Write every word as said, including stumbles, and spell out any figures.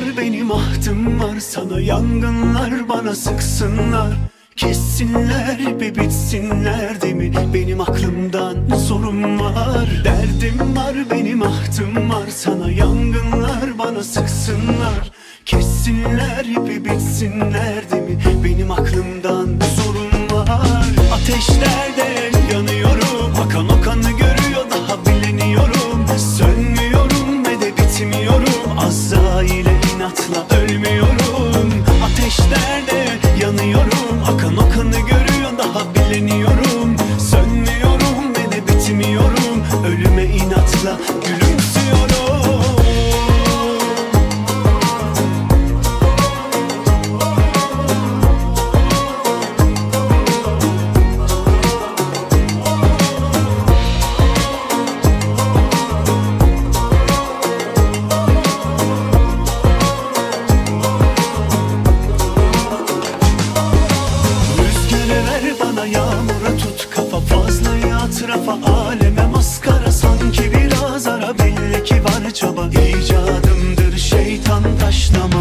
var, benim ahtım var. Sana yangınlar bana sıksınlar, kessinler bir bitsinler değil mi? Benim aklımdan sorum var, derdim var, benim ahtım var. Sana yangınlar bana sıksınlar, kessinler bir bitsinler değil mi? Benim aklımdan sorum var. Ateşlerde yanıyorum, akan o kanı görüyor daha bileniyorum. Sönmüyorum ve de bitmiyorum, Azrail'e inatla ölmüyorum. Ateşlerde yanıyorum, akan o kanı görüyor daha bileniyorum. Sönmüyorum ve de bitmiyorum, ölüme inatla gülümsüyorum. Yağmura tut kafa, fazla etrafa, aleme maskara. Sanki biraz ara, belli ki var çaba. İcadımdır şeytan taşlama.